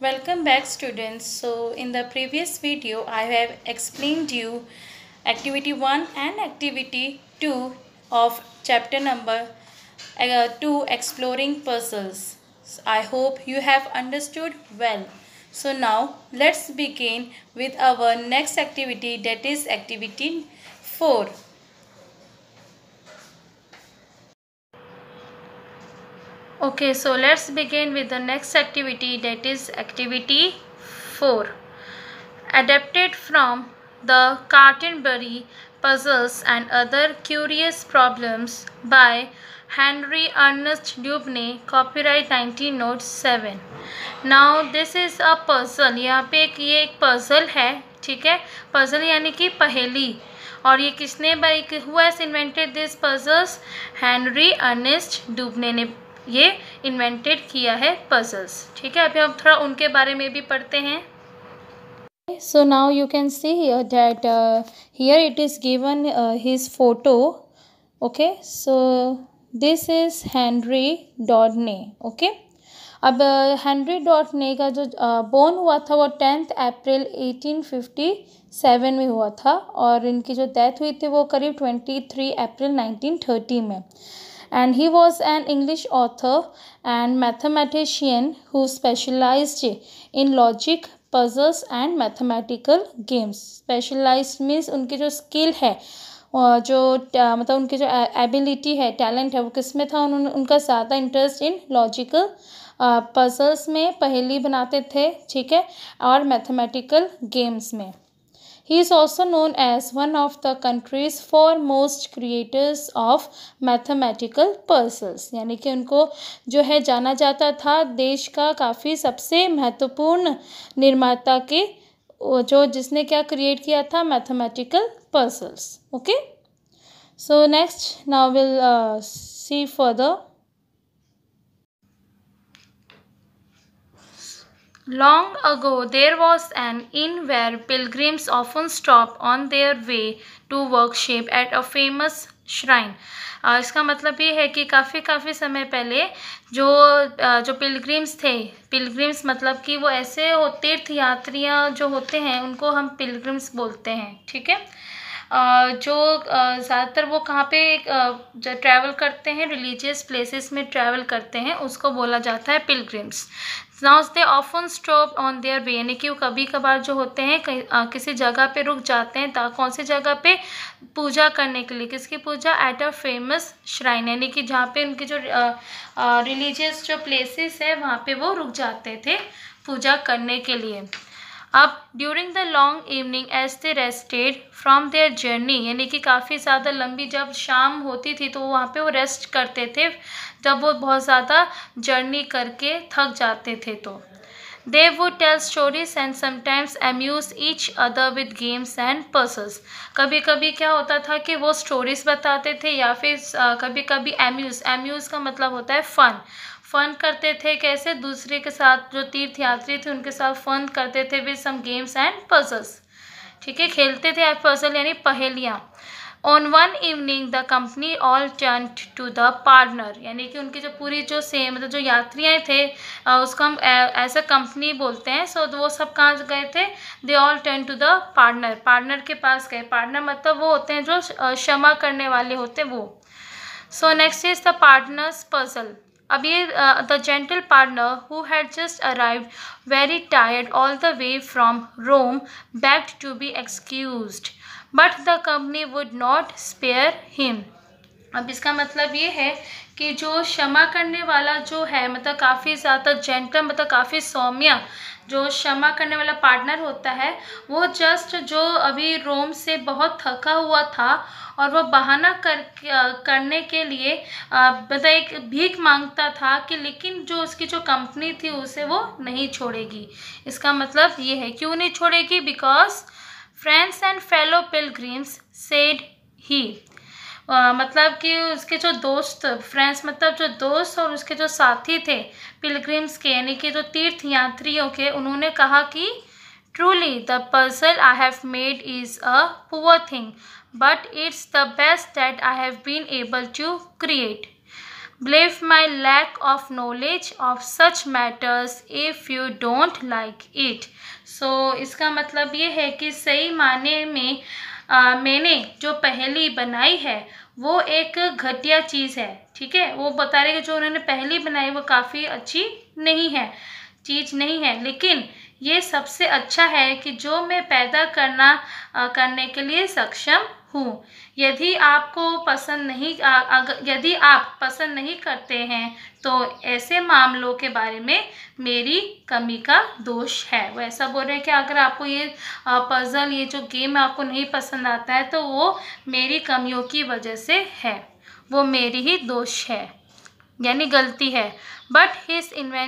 Welcome back students. So in the previous video I have explained you activity 1 and activity 2 of chapter number 2 exploring puzzles. So, I hope you have understood well. So now let's begin with our next activity, that is activity 4. Okay, so let's begin with the next activity, that is activity 4. Adapted from the Canterbury Puzzles and Other Curious Problems by Henry Ernest Dubney, copyright 1907. Now this is a puzzle. यहाँ पे ये एक puzzle है, ठीक है. puzzle यानी कि पहेली. और ये किसने who has invented this puzzles? Henry Ernest Dubney ने ये इन्वेंटेड किया है puzzles. ठीक है. अभी हम थोड़ा उनके बारे में भी पढ़ते हैं. So now you can see here that here it is given his photo. Okay, so this is Henry Dodney. Okay, अब हेनरी डॉटने का जो बोर्न हुआ था वो 10 अप्रैल 1857 में हुआ था और इनकी जो डेथ हुई थी वो करीब 23 अप्रैल 1930 में. And he was an English author and mathematician who specialized in logic, puzzles and mathematical games. Specialized means उनकी जो skill है जो मतलब उनकी जो एबिलिटी है, टैलेंट है, वो किस में था. उनका ज़्यादा इंटरेस्ट इन लॉजिकल पजल्स में, पहेली बनाते थे, ठीक है, और मैथमेटिकल गेम्स में. He is also known as one of the country's foremost creators of mathematical puzzles. यानी कि उनको जो है जाना जाता था देश का काफ़ी सबसे महत्वपूर्ण निर्माता के जो जिसने क्या क्रिएट किया था, mathematical puzzles. Okay, so next now we'll see further. Long ago, there was an inn where pilgrims often stopped on their way to worship at a famous shrine. इसका मतलब ये है कि काफ़ी समय पहले जो पिलग्रिम्स थे, पिलग्रिम्स मतलब कि वो ऐसे तीर्थ यात्रियाँ जो होते हैं उनको हम पिलग्रिम्स बोलते हैं, ठीक है. जो ज़्यादातर वो कहाँ पे जो ट्रैवल करते हैं, रिलीजियस प्लेसेस में ट्रैवल करते हैं, उसको बोला जाता है pilgrims. Now they often stop on their way, यानी कि वो कभी कभार जो होते हैं किसी जगह पे रुक जाते हैं. कौन सी जगह पे? पूजा करने के लिए. किसकी पूजा? एट अ फेमस श्राइन, यानी कि जहाँ पे उनकी जो रिलीजियस जो प्लेसेस है वहाँ पे वो रुक जाते थे पूजा करने के लिए. अब during the long evening as they rested from their journey, यानी कि काफ़ी ज़्यादा लंबी जब शाम होती थी तो वहाँ पे वो रेस्ट करते थे जब वो बहुत ज़्यादा जर्नी करके थक जाते थे. तो they would tell stories and sometimes amuse each other with games and puzzles. कभी कभी क्या होता था कि वो स्टोरीज बताते थे या फिर कभी कभी अम्यूज़ का मतलब होता है फन करते थे. कैसे? दूसरे के साथ जो तीर्थ यात्री थे उनके साथ फन करते थे with some games and puzzles, ठीक है, खेलते थे. पजल यानी पहेलियाँ. On one evening the company all turn to the partner, यानी कि उनकी जो पूरी जो सेम मतलब जो यात्रियाँ थे उसको हम एज अ कंपनी बोलते हैं. सो वो सब कहाँ गए थे? They all turn to the partner के पास गए. पार्टनर मतलब वो होते हैं जो क्षमा करने वाले होते हैं वो. So next is the partner's puzzle. अब ये the gentle partner who had just arrived very tired all the way from Rome begged to be excused but the company would not spare him. अब इसका मतलब ये है कि जो क्षमा करने वाला जो है मतलब काफ़ी ज़्यादा जेंटल मतलब काफ़ी सौम्य जो क्षमा करने वाला पार्टनर होता है वो जस्ट जो अभी रोम से बहुत थका हुआ था और वो बहाना करने के लिए मतलब एक भीख मांगता था कि लेकिन जो उसकी जो कंपनी थी उसे वो नहीं छोड़ेगी. इसका मतलब ये है. क्यों नहीं छोड़ेगी? Because friends and fellow pilgrims said he, मतलब कि उसके जो दोस्त, फ्रेंड्स मतलब जो दोस्त और उसके जो साथी थे पिलग्रिम्स के यानी कि जो तीर्थ यात्रियों के, उन्होंने कहा कि truly the puzzle I have made is a poor thing but it's the best that I have been able to create. Believe my lack of knowledge of such matters if you don't like it. So इसका मतलब ये है कि सही माने में मैंने जो पहेली बनाई है वो एक घटिया चीज़ है, ठीक है। वो बता रहे कि जो उन्होंने पहेली बनाई वो काफ़ी अच्छी नहीं है, चीज़ नहीं है, लेकिन ये सबसे अच्छा है कि जो मैं पैदा करने के लिए सक्षम हूँ। यदि आपको पसंद नहीं यदि आप पसंद नहीं करते हैं तो ऐसे मामलों के बारे में मेरी कमी का दोष है। वो ऐसा बोल रहे हैं कि अगर आपको ये पजल, ये जो गेम आपको नहीं पसंद आता है तो वो मेरी कमियों की वजह से है, वो मेरी ही दोष है, यानी गलती है। But his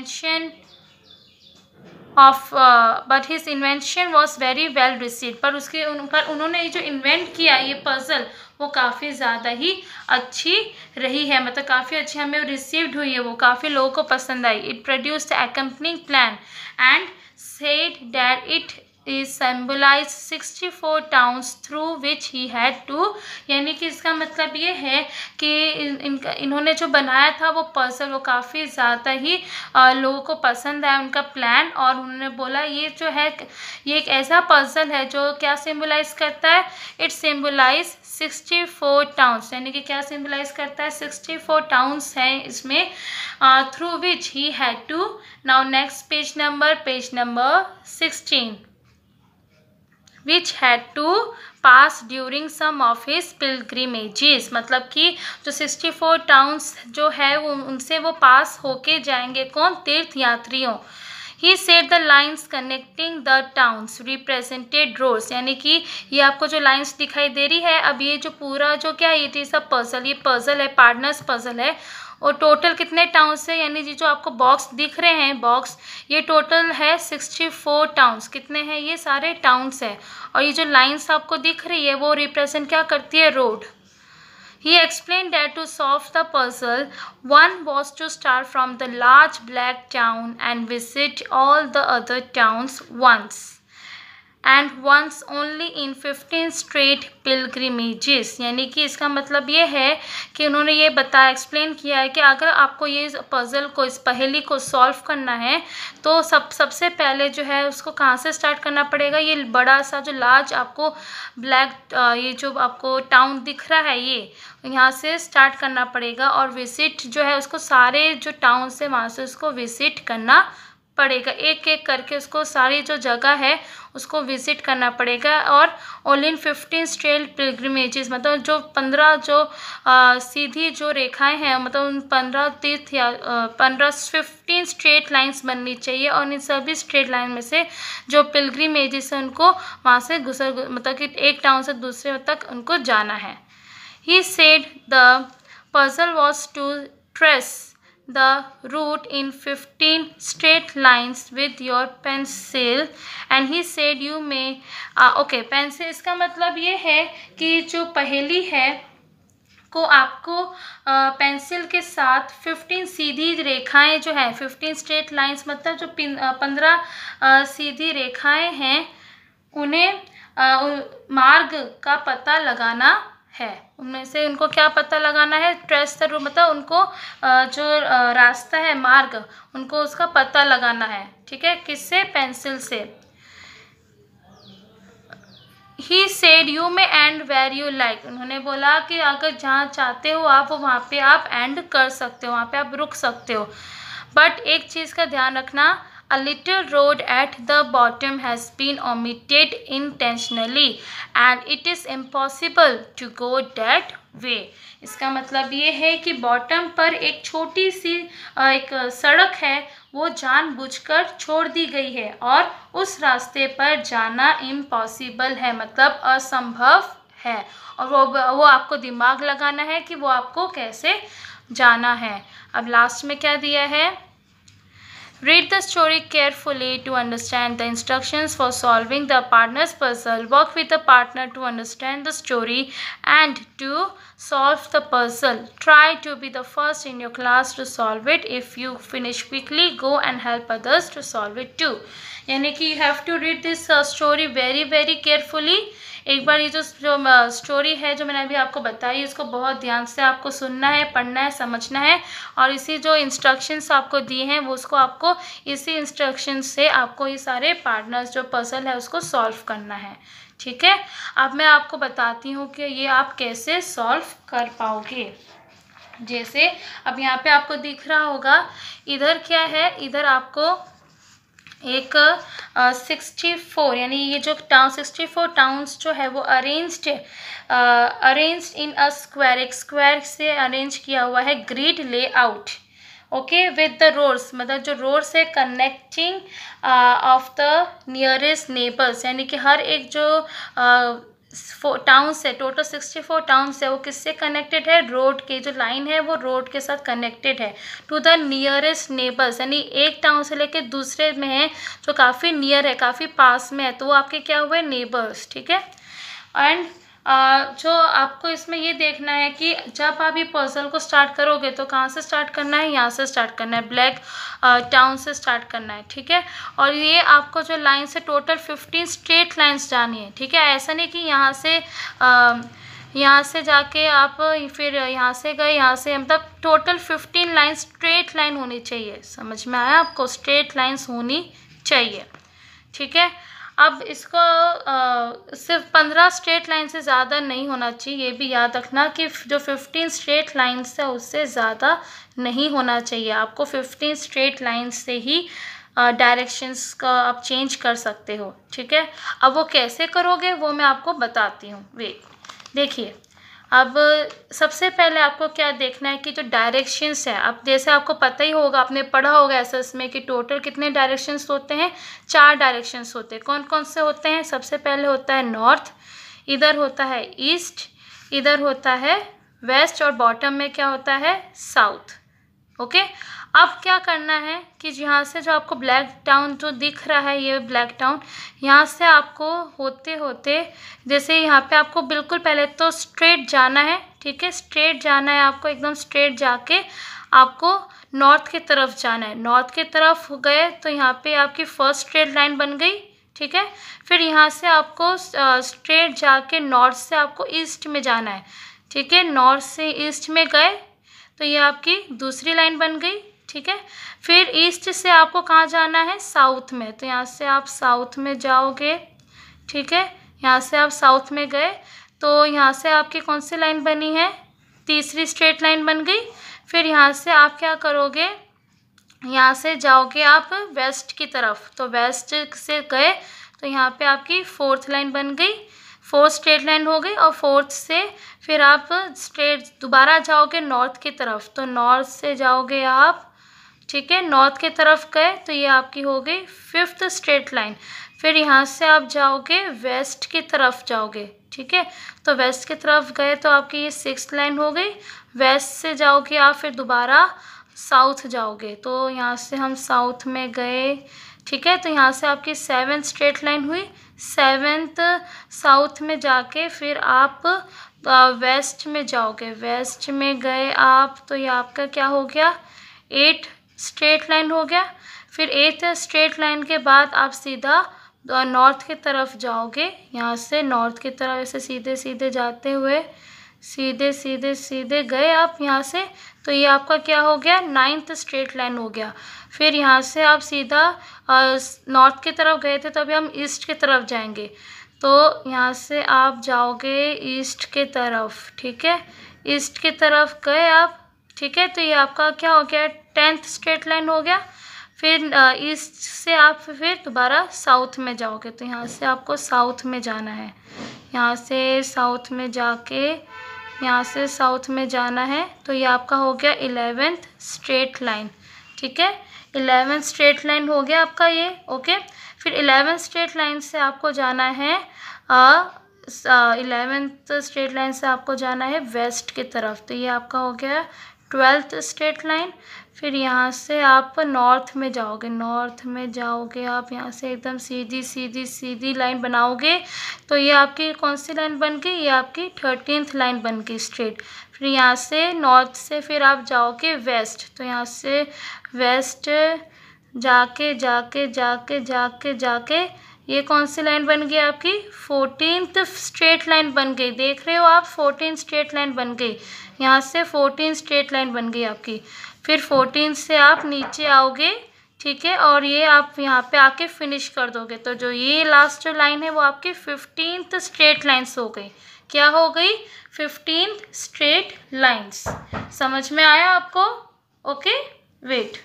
invention was very well received. पर उन्होंने ये जो इन्वेंट किया ये पजल वो काफ़ी ज़्यादा ही अच्छी रही है, मतलब काफ़ी अच्छी हमें रिसीव्ड हुई है, वो काफ़ी लोगों को पसंद आई। It produced accompanying plan and said that it is symbolized 64 towns through which he had to, यानी कि इसका मतलब ये है कि इन्होंने जो बनाया था वो पजल वो काफ़ी ज़्यादा ही लोगों को पसंद आया उनका प्लान। और उन्होंने बोला ये जो है ये एक ऐसा पजल है जो क्या सिम्बलाइज करता है, इट सिम्बलाइज 64 टाउन्स, यानी कि क्या सिम्बलाइज करता है, 64 टाउन्स हैं इसमें, through which he had to. Now next page number 16, which had to pass during some of his pilgrimages, मतलब कि जो 64 टाउन्स जो है वो उनसे वो पास होके जाएंगे कौन, तीर्थ यात्रियों। He said the lines connecting the towns represented roads, यानी कि ये आपको जो लाइंस दिखाई दे रही है, अब ये जो पूरा जो क्या है ये सब पजल, ये पजल है, पार्टनर्स पजल है। और टोटल कितने टाउन्स है, यानी जो आपको बॉक्स दिख रहे हैं बॉक्स, ये टोटल है 64 टाउन्स। कितने हैं, ये सारे टाउन्स है। और ये जो लाइंस आपको दिख रही है वो रिप्रेजेंट क्या करती है, road. He explained that to solve the puzzle, one was to start from the large black town and visit all the other towns once. And once only in 15 straight pilgrimages, यानी कि इसका मतलब ये है कि उन्होंने ये बताया, एक्सप्लेन किया है कि अगर आपको ये पज़ल को, इस पहेली को सॉल्व करना है तो सबसे पहले जो है उसको कहाँ से स्टार्ट करना पड़ेगा, ये बड़ा सा जो लार्ज आपको ब्लैक ये जो आपको टाउन दिख रहा है ये यहाँ से स्टार्ट करना पड़ेगा। और विजिट जो है उसको सारे जो टाउन से वहाँ से उसको विजिट करना पड़ेगा, एक एक करके उसको सारी जो जगह है उसको विज़िट करना पड़ेगा। और ओनली इन 15 स्ट्रेट पिलग्रिमेजेस, मतलब जो 15 जो सीधी जो रेखाएं हैं, मतलब उन 15 तीर्थ या 15 स्ट्रेट लाइंस बननी चाहिए। और इन सभी स्ट्रेट लाइन में से जो पिलग्रिमेजेस है उनको वहाँ से मतलब कि एक टाउन से दूसरे तक उनको जाना है। He said the puzzle was to trace the route in 15 straight lines with your pencil, and he said you may okay, pencil, इसका मतलब ये है कि जो पहेली है को आपको पेंसिल के साथ 15 सीधी रेखाएं जो है, 15 स्ट्रेट लाइंस मतलब जो 15 सीधी रेखाएं हैं उन्हें मार्ग का पता लगाना है। उनमें से उनको क्या पता लगाना है, ट्रेस द रूट, मतलब उनको जो रास्ता है, मार्ग, उनको उसका पता लगाना है, ठीक है, किससे, पेंसिल से। He said you may end where you like, उन्होंने बोला कि अगर जहाँ चाहते हो आप वहाँ पे आप एंड कर सकते हो, वहाँ पे आप रुक सकते हो। बट एक चीज़ का ध्यान रखना, a little road at the bottom has been omitted intentionally and it is impossible to go that way। इसका मतलब ये है कि बॉटम पर एक छोटी सी एक सड़क है वो जानबूझकर छोड़ दी गई है और उस रास्ते पर जाना इम्पॉसिबल है, मतलब असंभव है। और वो आपको दिमाग लगाना है कि वो आपको कैसे जाना है। अब लास्ट में क्या दिया है, read the story carefully to understand the instructions for solving the partner's puzzle. Work with the partner to understand the story and to solve the puzzle. Try to be the first in your class to solve it. If you finish quickly, go and help others to solve it too. यानी कि you have to read this story very carefully एक बार ये जो story है जो मैंने अभी आपको बताई, इसको बहुत ध्यान से आपको सुनना है, पढ़ना है, समझना है, और इसी जो इंस्ट्रक्शंस आपको दिए हैं वो उसको आपको इसी इंस्ट्रक्शन से आपको ये सारे पार्टनर्स जो पजल है उसको सॉल्व करना है। ठीक है, अब मैं आपको बताती हूँ कि ये आप कैसे सॉल्व कर पाओगे। जैसे अब यहाँ पे आपको दिख रहा होगा, इधर क्या है, इधर आपको एक 64 यानी ये जो टाउन 64 टाउन्स जो है वो अरेंज्ड इन अ स्क्वायर, एक स्क्वायर से अरेंज किया हुआ है grid layout. Okay, with the roads, मतलब जो रोड्स है connecting of the nearest neighbours, यानी कि हर एक जो टाउन्स है, टोटल 64 टाउन्स है, वो किससे कनेक्टेड है, रोड के जो लाइन है वो रोड के साथ कनेक्टेड है टू द नियरेस्ट नेबर्स, यानी एक टाउन से लेके दूसरे में है जो काफ़ी नियर है, काफ़ी पास में है, तो वो आपके क्या हुए, नेबर्स। ठीक है, एंड जो आपको इसमें ये देखना है कि जब आप ये पजल को स्टार्ट करोगे तो कहाँ से स्टार्ट करना है, यहाँ से स्टार्ट करना है, ब्लैक टाउन से स्टार्ट करना है। ठीक है, और ये आपको जो लाइन से टोटल 15 स्ट्रेट लाइंस जानी है। ठीक है, ऐसा नहीं कि यहाँ से जाके आप फिर यहाँ से गए, यहाँ से, मतलब टोटल 15 लाइन स्ट्रेट लाइन होनी चाहिए। समझ में आया आपको, स्ट्रेट लाइंस होनी चाहिए। ठीक है, अब इसको सिर्फ 15 स्ट्रेट लाइन से ज़्यादा नहीं होना चाहिए, ये भी याद रखना कि जो 15 स्ट्रेट लाइन्स है उससे ज़्यादा नहीं होना चाहिए। आपको 15 स्ट्रेट लाइन से ही डायरेक्शंस का आप चेंज कर सकते हो। ठीक है, अब वो कैसे करोगे वो मैं आपको बताती हूँ। देखिए, अब सबसे पहले आपको क्या देखना है कि जो डायरेक्शंस है, अब जैसे आपको पता ही होगा, आपने पढ़ा होगा एसएस में कि टोटल कितने डायरेक्शंस होते हैं, 4 डायरेक्शंस होते हैं। कौन कौन से होते हैं, सबसे पहले होता है नॉर्थ, इधर होता है ईस्ट, इधर होता है वेस्ट, और बॉटम में क्या होता है, साउथ। ओके, अब क्या करना है कि यहाँ से जो आपको ब्लैक टाउन जो दिख रहा है, ये ब्लैक टाउन, यहाँ से आपको होते होते, जैसे यहाँ पे आपको बिल्कुल पहले तो स्ट्रेट जाना है। ठीक है, स्ट्रेट जाना है आपको, एकदम स्ट्रेट जाके आपको नॉर्थ की तरफ जाना है। नॉर्थ की तरफ गए तो यहाँ पे आपकी फर्स्ट स्ट्रेट लाइन बन गई। ठीक है, फिर यहाँ से आपको स्ट्रेट जाके नॉर्थ से आपको ईस्ट में जाना है। ठीक है, नॉर्थ से ईस्ट में गए तो ये आपकी दूसरी लाइन बन गई। ठीक है, फिर ईस्ट से आपको कहाँ जाना है, साउथ में, तो यहाँ से आप साउथ में जाओगे। ठीक है, यहाँ से आप साउथ में गए तो यहाँ से आपकी कौन सी लाइन बनी है, तीसरी स्ट्रेट लाइन बन गई। फिर यहाँ से आप क्या करोगे, यहाँ से जाओगे आप वेस्ट की तरफ, तो वेस्ट से गए तो यहाँ पे आपकी फोर्थ लाइन बन गई, फोर्थ स्ट्रेट लाइन हो गई। और फोर्थ से फिर आप स्ट्रेट दोबारा जाओगे नॉर्थ की तरफ, तो नॉर्थ से जाओगे आप। ठीक है, नॉर्थ की तरफ गए तो ये आपकी हो गई फिफ्थ स्ट्रेट लाइन। फिर यहाँ से आप जाओगे वेस्ट की तरफ जाओगे। ठीक है, तो वेस्ट की तरफ गए तो आपकी ये सिक्स्थ लाइन हो गई। वेस्ट से जाओगे आप, फिर दोबारा साउथ जाओगे, तो यहाँ से हम साउथ में गए। ठीक है, तो यहाँ से आपकी सेवेंथ स्ट्रेट लाइन हुई। सेवेंथ साउथ में जाके फिर आप वेस्ट में जाओगे, वेस्ट में गए आप तो ये आपका क्या हो गया, 8 स्ट्रेट लाइन हो गया। फिर 8 स्ट्रेट लाइन के बाद आप सीधा नॉर्थ की तरफ जाओगे। यहाँ से नॉर्थ की तरफ ऐसे सीधे सीधे जाते हुए सीधे सीधे सीधे गए आप यहाँ से, तो ये आपका क्या हो गया, 9th स्ट्रेट लाइन हो गया। फिर यहाँ से आप सीधा नॉर्थ की तरफ गए थे तो अभी हम ईस्ट की तरफ जाएंगे, तो यहाँ से आप जाओगे ईस्ट की तरफ। ठीक है, ईस्ट की तरफ गए आप। ठीक है, तो ये आपका क्या हो गया, 10th स्ट्रेट लाइन हो गया। फिर ईस्ट से आप फिर दोबारा साउथ में जाओगे, तो यहाँ से आपको साउथ में जाना है। यहाँ से साउथ में जाके यहाँ से साउथ में जाना है, तो ये आपका हो गया 11th स्ट्रेट लाइन। ठीक है, 11th स्ट्रेट लाइन हो गया आपका ये। ओके, फिर 11th स्ट्रेट लाइन से आपको जाना है 11th स्ट्रेट लाइन से आपको जाना है वेस्ट की तरफ, तो ये आपका हो गया 12th स्ट्रेट लाइन। फिर यहाँ से आप नॉर्थ में जाओगे, नॉर्थ में जाओगे आप, यहाँ से एकदम सीधी सीधी सीधी लाइन बनाओगे, तो ये आपकी कौन सी लाइन बन गई, ये आपकी 13th लाइन बन गई स्ट्रेट। फिर यहाँ से नॉर्थ से फिर आप जाओगे वेस्ट, तो यहाँ से वेस्ट जाके जाके जाके जाके जाके ये कौन सी लाइन बन गई आपकी? 14th स्ट्रेट लाइन बन गई। देख रहे हो आप, 14 स्ट्रेट लाइन बन गई। यहाँ से 14 स्ट्रेट लाइन बन गई आपकी। फिर 14 से आप नीचे आओगे, ठीक है, और ये आप यहाँ पे आके फिनिश कर दोगे। तो जो ये लास्ट जो लाइन है वो आपकी 15th स्ट्रेट लाइन्स हो गई। क्या हो गई? 15 स्ट्रेट लाइन्स। समझ में आया आपको? Okay, wait.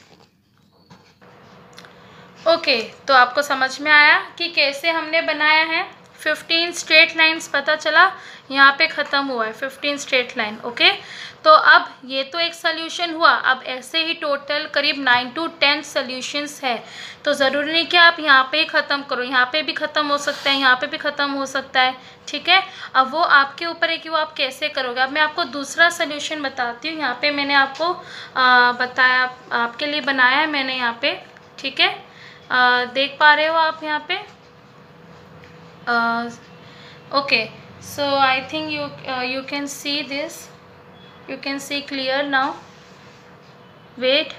ओके, तो आपको समझ में आया कि कैसे हमने बनाया है 15 स्ट्रेट लाइन्स। पता चला यहाँ पे ख़त्म हुआ है 15 स्ट्रेट लाइन। ओके, तो अब ये तो एक सोल्यूशन हुआ। अब ऐसे ही टोटल करीब 9 to 10 सोल्यूशंस है। तो ज़रूरी नहीं कि आप यहाँ पे ही ख़त्म करो, यहाँ पे भी ख़त्म हो सकता है, यहाँ पे भी ख़त्म हो सकता है, ठीक है। अब वो आपके ऊपर है कि वो आप कैसे करोगे। अब मैं आपको दूसरा सोल्यूशन बताती हूँ। यहाँ पे मैंने आपको बताया, आपके लिए बनाया है मैंने यहाँ पे, ठीक है। देख पा रहे हो आप यहाँ पे? Okay, so I think you can see this, you can see clear now. Wait.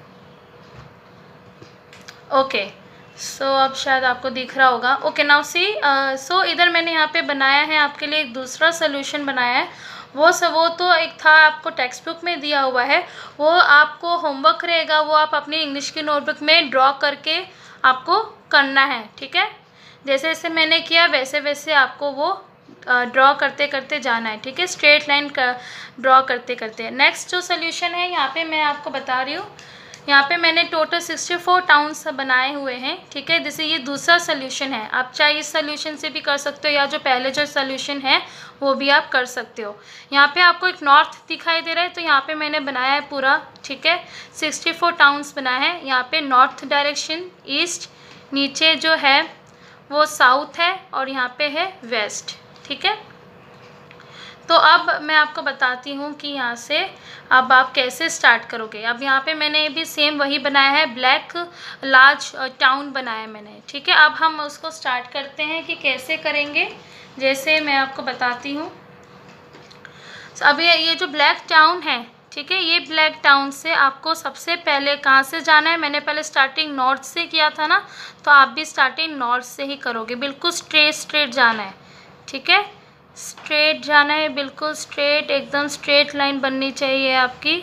Okay, so अब शायद आपको दिख रहा होगा। ओके, नाउ सी, सो इधर मैंने यहाँ पे बनाया है आपके लिए एक दूसरा सोल्यूशन बनाया है। वो तो एक था, आपको टेक्स्ट बुक में दिया हुआ है, वो आपको होमवर्क रहेगा, वो आप अपनी इंग्लिश की नोटबुक में ड्रॉ करके आपको करना है, ठीक है। जैसे जैसे मैंने किया वैसे वैसे आपको वो ड्रॉ करते करते जाना है, ठीक है, स्ट्रेट लाइन का ड्रॉ करते करते। नेक्स्ट जो सोल्यूशन है यहाँ पे मैं आपको बता रही हूँ, यहाँ पे मैंने टोटल 64 टाउन्स बनाए हुए हैं, ठीक है। जैसे ये दूसरा सोल्यूशन है, आप चाहे इस सोल्यूशन से भी कर सकते हो या जो पहले जो सोल्यूशन है वो भी आप कर सकते हो। यहाँ पे आपको एक नॉर्थ दिखाई दे रहा है, तो यहाँ पे मैंने बनाया है पूरा, ठीक है, 64 टाउन्स बनाए हैं। यहाँ पे नॉर्थ डायरेक्शन ईस्ट, नीचे जो है वो साउथ है, और यहाँ पे है वेस्ट, ठीक है। तो अब मैं आपको बताती हूँ कि यहाँ से अब आप कैसे स्टार्ट करोगे। अब यहाँ पे मैंने भी सेम वही बनाया है, ब्लैक लार्ज टाउन बनाया है मैंने, ठीक है। अब हम उसको स्टार्ट करते हैं कि कैसे करेंगे, जैसे मैं आपको बताती हूँ। अब ये जो ब्लैक टाउन है, ठीक है, ये ब्लैक टाउन से आपको सबसे पहले कहाँ से जाना है? मैंने पहले स्टार्टिंग नॉर्थ से किया था ना, तो आप भी स्टार्टिंग नॉर्थ से ही करोगे। बिल्कुल स्ट्रेट जाना है, ठीक है, स्ट्रेट जाना है, बिल्कुल स्ट्रेट, एकदम स्ट्रेट लाइन बननी चाहिए आपकी,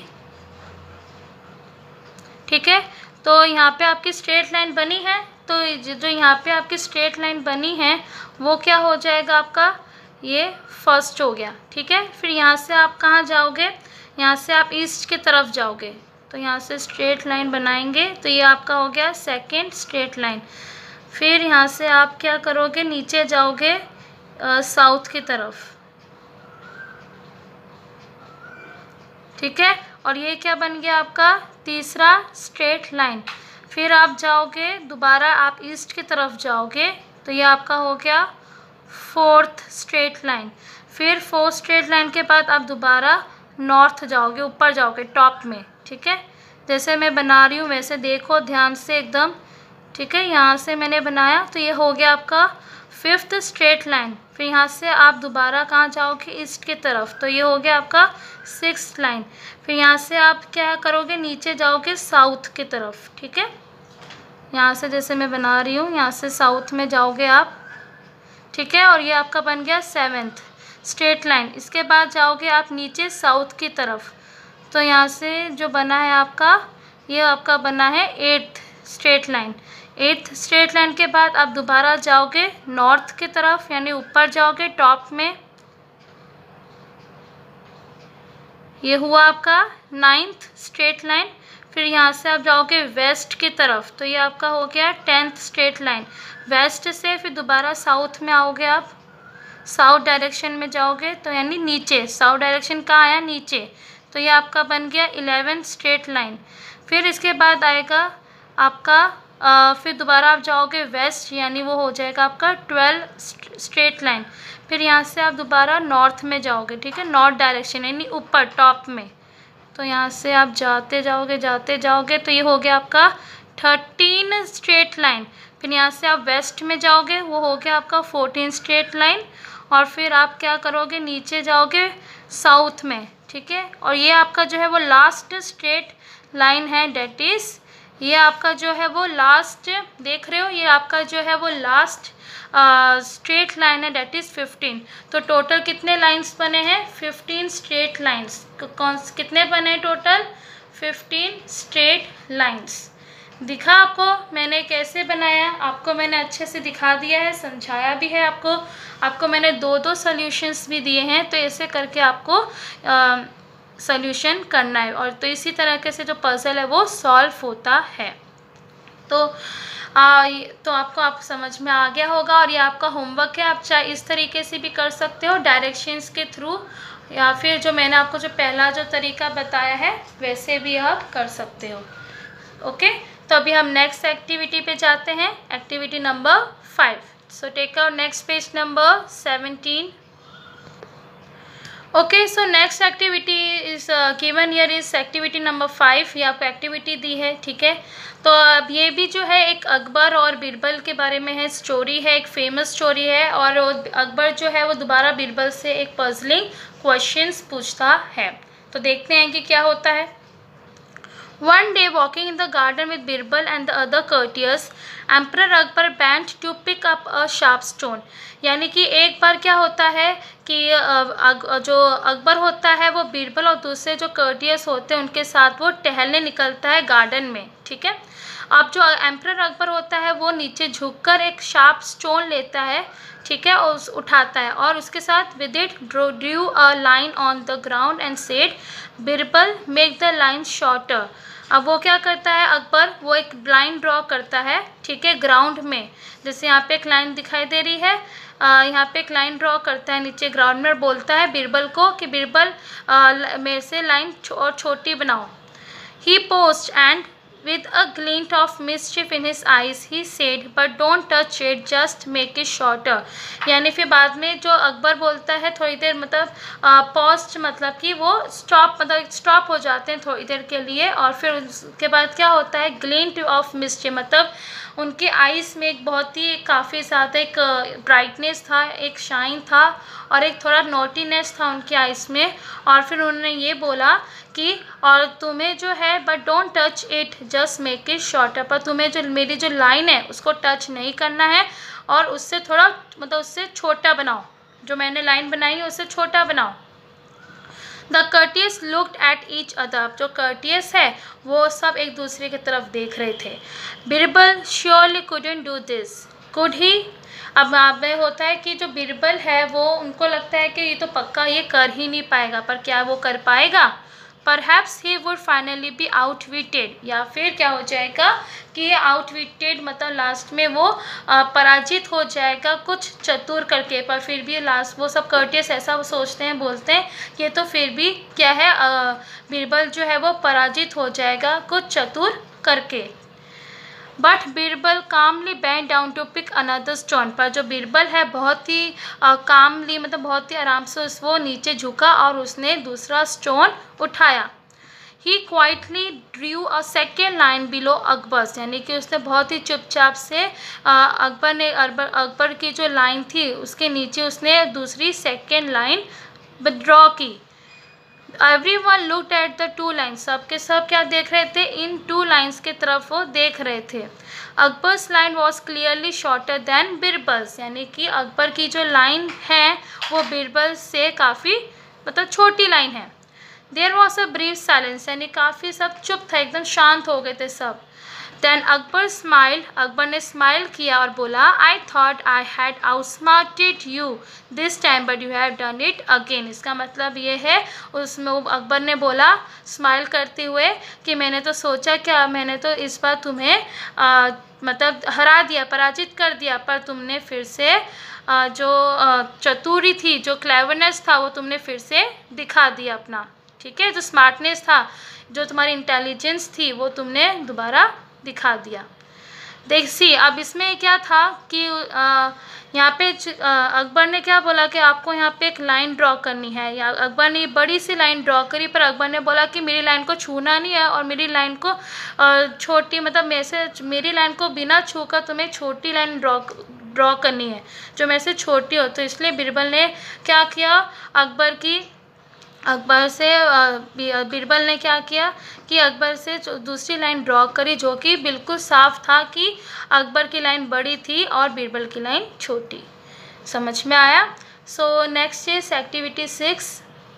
ठीक है। तो यहाँ पे आपकी स्ट्रेट लाइन बनी है, तो जो यहाँ पे आपकी स्ट्रेट लाइन बनी है वो क्या हो जाएगा आपका? ये फर्स्ट हो गया, ठीक है। फिर यहाँ से आप कहाँ जाओगे? यहाँ से आप ईस्ट की तरफ जाओगे, तो यहाँ से स्ट्रेट लाइन बनाएंगे, तो ये आपका हो गया सेकंड स्ट्रेट लाइन। फिर यहाँ से आप क्या करोगे? नीचे जाओगे साउथ की तरफ, ठीक है, और ये क्या बन गया आपका? तीसरा स्ट्रेट लाइन। फिर आप जाओगे दोबारा, आप ईस्ट की तरफ जाओगे, तो ये आपका हो गया फोर्थ स्ट्रेट लाइन। फिर फोर्थ स्ट्रेट लाइन के बाद आप दोबारा नॉर्थ जाओगे, ऊपर जाओगे टॉप में, ठीक है। जैसे मैं बना रही हूँ वैसे देखो ध्यान से एकदम, ठीक है। यहाँ से मैंने बनाया, तो ये हो गया आपका फिफ्थ स्ट्रेट लाइन। फिर यहाँ से आप दोबारा कहाँ जाओगे? ईस्ट की तरफ, तो ये हो गया आपका सिक्स्थ लाइन। फिर यहाँ से आप क्या करोगे? नीचे जाओगे साउथ की तरफ, ठीक है। यहाँ से जैसे मैं बना रही हूँ, यहाँ से साउथ में जाओगे आप, ठीक है, और ये आपका बन गया सेवेंथ स्ट्रेट लाइन। इसके बाद जाओगे आप नीचे साउथ की तरफ, तो यहाँ से जो बना है आपका, ये आपका बना है eighth straight line. Eighth straight line के बाद आप दोबारा जाओगे नॉर्थ की तरफ, यानी ऊपर जाओगे टॉप में, ये हुआ आपका नाइन्थ स्ट्रेट लाइन। फिर यहाँ से आप जाओगे वेस्ट की तरफ, तो ये आपका हो गया 10th स्ट्रेट लाइन। वेस्ट से फिर दोबारा साउथ में आओगे, आप साउथ डायरेक्शन में जाओगे, तो यानी नीचे, साउथ डायरेक्शन कहाँ आया? नीचे, तो ये आपका बन गया 11th स्ट्रेट लाइन। फिर इसके बाद आएगा आपका फिर दोबारा आप जाओगे वेस्ट, यानी वो हो जाएगा आपका 12th स्ट्रेट लाइन। फिर यहाँ से आप दोबारा नॉर्थ में जाओगे, ठीक है, नॉर्थ डायरेक्शन यानी ऊपर टॉप में, तो यहाँ से आप जाते जाओगे, तो ये हो गया आपका 13 स्ट्रेट लाइन। फिर यहाँ से आप वेस्ट में जाओगे, वो हो गया आपका 14 स्ट्रेट लाइन। और फिर आप क्या करोगे? नीचे जाओगे साउथ में, ठीक है, और ये आपका जो है वो लास्ट स्ट्रेट लाइन है, डेट इज़ ये आपका जो है वो लास्ट देख रहे हो, ये आपका जो है वो लास्ट स्ट्रेट लाइन है, डेट इज़ 15। तो टोटल कितने लाइंस बने हैं? 15 स्ट्रेट लाइंस। कितने बने टोटल? 15 straight lines. दिखा आपको मैंने कैसे बनाया? आपको मैंने अच्छे से दिखा दिया है, समझाया भी है आपको मैंने दो सॉल्यूशंस भी दिए हैं। तो ऐसे करके आपको सॉल्यूशन करना है, और तो इसी तरीके से जो पजल है वो सॉल्व होता है। तो तो आप समझ में आ गया होगा, और ये आपका होमवर्क है। आप चाहे इस तरीके से भी कर सकते हो डायरेक्शंस के थ्रू, या फिर जो मैंने आपको जो पहला जो तरीका बताया है वैसे भी आप कर सकते हो। ओके, तो अभी हम नेक्स्ट एक्टिविटी पे जाते हैं, activity number 5। So take out next page number 17। Okay, so next activity is given here is activity number 5। ये आपको एक्टिविटी दी है, ठीक है। तो अब ये भी जो है एक अकबर और बीरबल के बारे में है, स्टोरी है, एक फेमस स्टोरी है। और अकबर जो है वो दोबारा बीरबल से एक पजलिंग क्वेश्चंस पूछता है। तो देखते हैं कि क्या होता है। One day, walking in the garden with Birbal and the other courtiers, Emperor Akbar bent to pick up a sharp stone। यानी कि एक बार क्या होता है कि जो अकबर होता है वो बीरबल और दूसरे जो कर्टियर्स होते हैं उनके साथ वो टहलने निकलता है गार्डन में, ठीक है। अब जो एम्परर अकबर होता है वो नीचे झुककर एक शार्प स्टोन लेता है, ठीक है, और उठाता है, और उसके साथ with it drew a line on the ground and said Birbal make the line shorter. अब वो क्या करता है अकबर, वो एक लाइन ड्रॉ करता है, ठीक है, ग्राउंड में। जैसे यहाँ पे एक लाइन दिखाई दे रही है, यहाँ पे एक लाइन ड्रॉ करता है नीचे ग्राउंड में, बोलता है बीरबल को कि बीरबल मेरे से लाइन और छोटी बनाओ। He paused and with a glint of mischief in his eyes he said but don't touch it, just make it shorter। यानी फिर बाद में जो अकबर बोलता है थोड़ी देर, मतलब पॉस्ट मतलब कि वो स्टॉप हो जाते हैं थोड़ी देर के लिए, और फिर उसके बाद क्या होता है ग्लिंट ऑफ मिस्चिफ, मतलब उनके आइज़ में एक बहुत ही काफ़ी ज़्यादा एक ब्राइटनेस था, एक शाइन था, और एक थोड़ा नोटीनेस था उनके आइज़ में। और फिर उन्होंने ये बोला कि और तुम्हें जो है but don't touch it, just make it shorter, पर तुम्हें जो मेरी जो लाइन है उसको टच नहीं करना है, और उससे थोड़ा मतलब उससे छोटा बनाओ, जो मैंने लाइन बनाई है उससे छोटा बनाओ। The courtiers looked at each other. जो कर्टियस है वो सब एक दूसरे की तरफ देख रहे थे। Birbal surely couldn't do this, could he. अब में होता है कि जो बीरबल है वो उनको लगता है कि ये तो पक्का ये कर ही नहीं पाएगा, पर क्या वो कर पाएगा? Perhaps he would finally be outwitted, या फिर क्या हो जाएगा कि ये outwitted मतलब लास्ट में वो पराजित हो जाएगा कुछ चतुर करके। पर फिर भी लास्ट वो सब कर्टियस ऐसा सोचते हैं, बोलते हैं कि ये तो फिर भी क्या है बीरबल जो है वो पराजित हो जाएगा कुछ चतुर करके। But Birbal calmly bent down to pick another stone, पर जो बीरबल है बहुत ही कामली मतलब बहुत ही आराम से वो नीचे झुका और उसने दूसरा स्टोन उठाया। He quietly drew a second line below Akbar's, यानी कि उसने बहुत ही चुपचाप से अकबर की जो लाइन थी उसके नीचे उसने दूसरी सेकेंड लाइन विड्रॉ की। Everyone looked at the two lines, सब के सब क्या देख रहे थे? इन टू लाइन्स के तरफ वो देख रहे थे। Akbar's line was clearly shorter than Birbal's, यानी कि अकबर की जो लाइन है वो बीरबल से काफ़ी मतलब छोटी लाइन है। There was a brief silence, यानी काफ़ी सब चुप था, एकदम शांत हो गए थे सब। Then अकबर स्माइल, अकबर ने स्माइल किया और बोला I thought I had outsmarted you this time but you have done it again. इसका मतलब ये है उसमें अकबर ने बोला स्माइल करते हुए कि मैंने तो सोचा क्या, मैंने तो इस बार तुम्हें मतलब हरा दिया, पराजित कर दिया, पर तुमने फिर से जो चतुरी थी, जो क्लेवरनेस था वो तुमने फिर से दिखा दिया अपना, ठीक है, जो स्मार्टनेस था, जो तुम्हारी इंटेलिजेंस थी वो तुमने दोबारा दिखा दिया। देखिए अब इसमें क्या था कि यहाँ पे अकबर ने क्या बोला कि आपको यहाँ पे एक लाइन ड्रॉ करनी है, या अकबर ने बड़ी सी लाइन ड्रॉ करी, पर अकबर ने बोला कि मेरी लाइन को छूना नहीं है, और मेरी लाइन को छोटी मतलब मेरी लाइन को बिना छूकर तुम्हें छोटी लाइन ड्रॉ करनी है जो मेरे से छोटी हो। तो इसलिए बीरबल ने क्या किया, अकबर से बीरबल ने क्या किया कि अकबर से दूसरी लाइन ड्रॉ करी, जो कि बिल्कुल साफ था कि अकबर की लाइन बड़ी थी और बीरबल की लाइन छोटी। समझ में आया? So next is activity 6।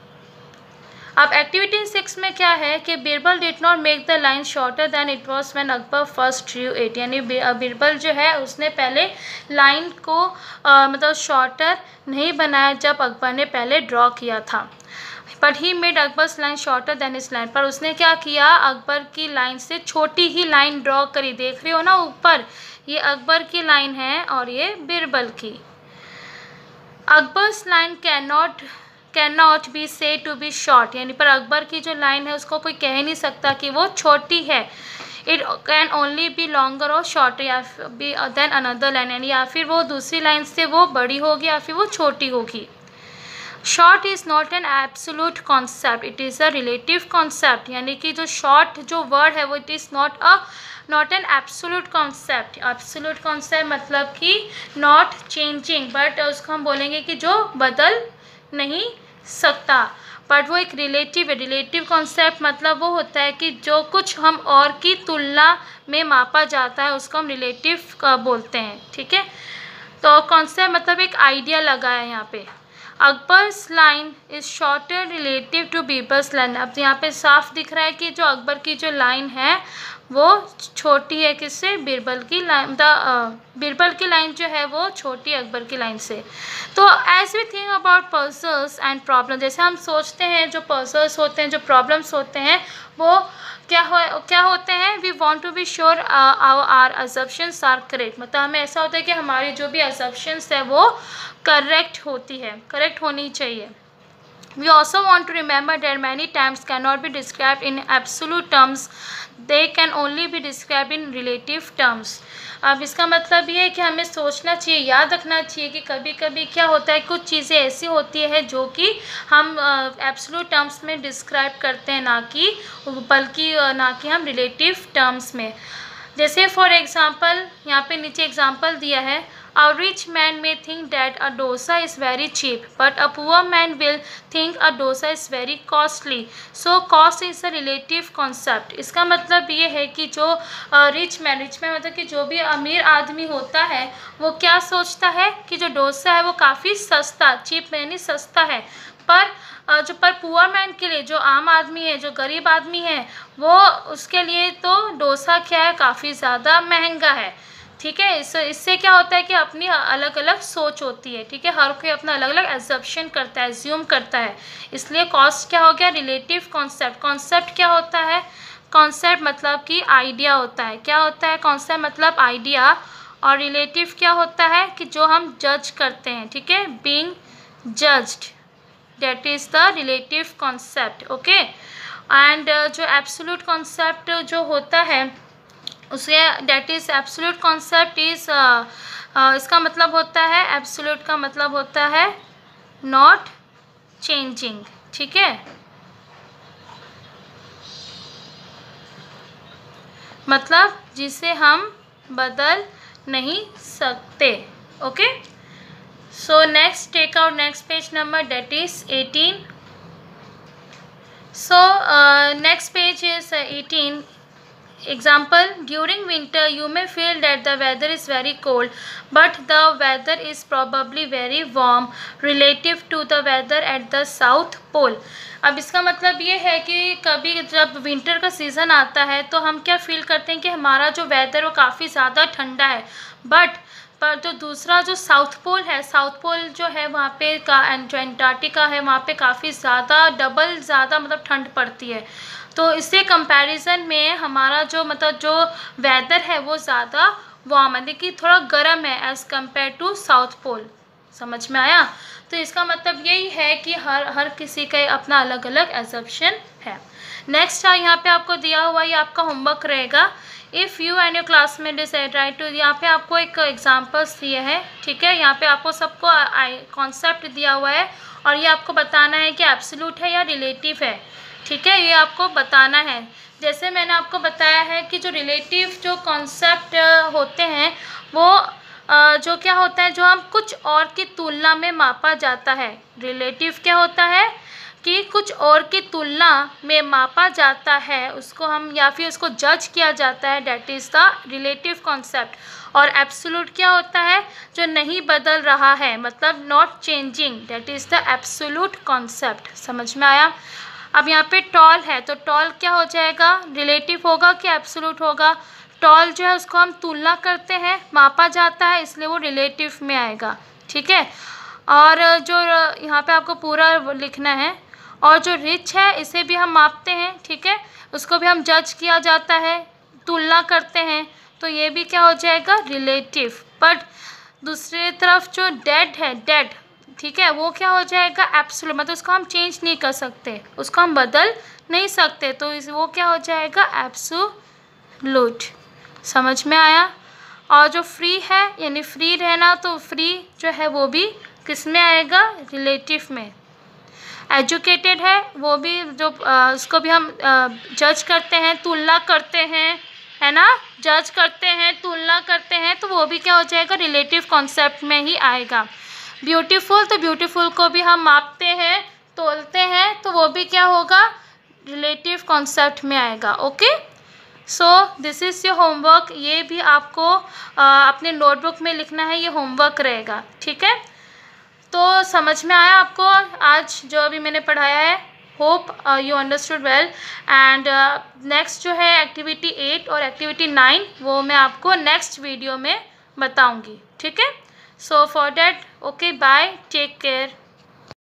अब एक्टिविटी 6 में क्या है कि Birbal did not make the line shorter than it was when Akbar first drew it, यानी बीरबल जो है उसने पहले लाइन को मतलब शॉर्टर नहीं बनाया जब अकबर ने पहले ड्रॉ किया था। But he made Akbar's line shorter than इस लाइन, पर उसने क्या किया, अकबर की लाइन से छोटी ही लाइन ड्रॉ करी। देख रहे हो ना ऊपर, ये अकबर की लाइन है और ये बीरबल की। Akbar's line can not be said to be short, यानी पर अकबर की जो लाइन है उसको कोई कह नहीं सकता कि वो छोटी है। It can only be longer और शॉर्टर या बी देन अनदर लाइन, यानी या फिर वो दूसरी लाइन से वो बड़ी होगी या फिर वो छोटी होगी। Short is not an absolute concept, it is a relative concept, यानी कि जो शॉर्ट जो वर्ड है वो it is not an absolute concept. Absolute concept मतलब कि नॉट चेंजिंग, बट उसको हम बोलेंगे कि जो बदल नहीं सकता, बट वो एक रिलेटिव है। रिलेटिव कॉन्सेप्ट मतलब वो होता है कि जो कुछ हम और की तुलना में मापा जाता है उसको हम रिलेटिव बोलते हैं। ठीक है, तो कॉन्सेप्ट मतलब एक आइडिया लगा है यहाँ पे। Akbar's line is shorter relative to Birbal's line. अब यहाँ पे साफ दिख रहा है कि जो अकबर की जो लाइन है वो छोटी है किससे, बीरबल की लाइन। बीरबल की लाइन जो है वो छोटी अकबर की लाइन से। तो as we think about puzzles and problem, जैसे हम सोचते हैं जो पजल्स होते हैं, जो प्रॉब्लम्स होते हैं, वो क्या होते हैं, we want to be sure our assumptions are correct, मतलब हमें ऐसा होता है कि हमारी जो भी अजम्पशंस है वो करेक्ट होती है, करेक्ट होनी चाहिए। We also want to remember that many terms cannot be described in absolute terms, they can only be described in relative terms. अब इसका मतलब ये है कि हमें सोचना चाहिए, याद रखना चाहिए कि कभी कभी क्या होता है, कुछ चीज़ें ऐसी होती है जो कि हम एब्सोल्यूट टर्म्स में डिस्क्राइब करते हैं, बल्कि ना कि हम रिलेटिव टर्म्स में। जैसे फॉर एग्ज़ाम्पल यहाँ पे नीचे एग्जाम्पल दिया है, A rich man may think that a dosa is very cheap, but a poor man will think a dosa is very costly. So cost is a relative concept. इसका मतलब ये है कि जो रिच मैन मतलब कि जो भी अमीर आदमी होता है वो क्या सोचता है कि जो डोसा है वो काफ़ी सस्ता, चीप यानी सस्ता है, पर पुअर मैन के लिए, जो आम आदमी है, जो गरीब आदमी है, वो उसके लिए तो डोसा क्या है, काफ़ी ज़्यादा महंगा है। ठीक है, इससे क्या होता है कि अपनी अलग अलग सोच होती है। ठीक है, हर कोई अपना अलग अलग एजम्पशन करता है, एज्यूम करता है, इसलिए कॉस्ट क्या हो गया, रिलेटिव कॉन्सेप्ट। कॉन्सेप्ट क्या होता है, कॉन्सेप्ट मतलब कि आइडिया होता है। क्या होता है कॉन्सेप्ट मतलब आइडिया, और रिलेटिव क्या होता है कि जो हम जज करते हैं। ठीक है, being judged, that is the relative concept. Okay, and जो एब्सोल्यूट कॉन्सेप्ट जो होता है उसे that is absolute concept is इसका मतलब होता है, एब्सोल्यूट का मतलब होता है नॉट चेंजिंग। ठीक है, मतलब जिसे हम बदल नहीं सकते। Okay, so next take out next page number that is 18। So next page is 18। Example, during winter you may feel that the weather is very cold, but the weather is probably very warm relative to the weather at the south pole. अब इसका मतलब ये है कि कभी जब winter का season आता है तो हम क्या फील करते हैं कि हमारा जो वेदर वो काफ़ी ज़्यादा ठंडा है, पर जो दूसरा जो साउथ पोल है, साउथ पोल जो है वहाँ पे जो एंटार्क्टिका है वहाँ पे काफ़ी ज़्यादा डबल ज़्यादा मतलब ठंड पड़ती है। तो इससे कंपैरिजन में हमारा जो मतलब जो वेदर है वो ज़्यादा वार्म है, लेकिन थोड़ा गर्म है as compare to south pole. समझ में आया? तो इसका मतलब यही है कि हर किसी का अपना अलग अलग एजम्पशन है। नेक्स्ट यहाँ पे आपको दिया हुआ ये आपका होमवर्क रहेगा। If you and your classmate decide right to, यहाँ पे आपको एक एग्जाम्पल्स दिए हैं। ठीक है, यहाँ पे आपको सबको कॉन्सेप्ट दिया हुआ है और ये आपको बताना है कि एब्सोल्यूट है या रिलेटिव है। ठीक है, ये आपको बताना है। जैसे मैंने आपको बताया है कि जो रिलेटिव जो कॉन्सेप्ट होते हैं वो जो क्या होता है, जो हम कुछ और की तुलना में मापा जाता है। रिलेटिव क्या होता है, कि कुछ और की तुलना में मापा जाता है, उसको हम या फिर उसको जज किया जाता है, that is the relative concept. और एब्सोल्यूट क्या होता है, जो नहीं बदल रहा है, मतलब not changing, that is the absolute concept. समझ में आया। अब यहाँ पे टॉल है, तो टॉल क्या हो जाएगा, रिलेटिव होगा कि एब्सोल्यूट होगा। टॉल जो है उसको हम तुलना करते हैं, मापा जाता है, इसलिए वो रिलेटिव में आएगा। ठीक है। और जो यहाँ पे आपको पूरा लिखना है, और जो रिच है इसे भी हम मापते हैं। ठीक है, उसको भी हम जज किया जाता है, तुलना करते हैं, तो ये भी क्या हो जाएगा, रिलेटिव। बट दूसरी तरफ जो डेड है, डेड, ठीक है, वो क्या हो जाएगा, एब्सोल्यूट, मतलब उसको हम चेंज नहीं कर सकते, उसको हम बदल नहीं सकते, तो वो क्या हो जाएगा, एब्सोल्यूट। समझ में आया। और जो फ्री है, यानी फ्री रहना, तो फ्री जो है वो भी किस में आएगा, रिलेटिव में। एजुकेटेड है, वो भी जो उसको भी हम जज करते हैं, तुलना करते हैं, है ना, जज करते हैं, तुलना करते हैं, तो वो भी क्या हो जाएगा, रिलेटिव कॉन्सेप्ट में ही आएगा। ब्यूटीफुल, तो ब्यूटीफुल को भी हम मापते हैं, तोलते हैं, तो वो भी क्या होगा, रिलेटिव कॉन्सेप्ट में आएगा। Okay, so this is your homework. ये भी आपको अपने नोटबुक में लिखना है, ये होमवर्क रहेगा। ठीक है, तो समझ में आया आपको आज जो अभी मैंने पढ़ाया है। Hope you understood well. And next जो है एक्टिविटी 8 और एक्टिविटी 9, वो मैं आपको नेक्स्ट वीडियो में बताऊंगी। ठीक है, so for that, okay, bye, take care.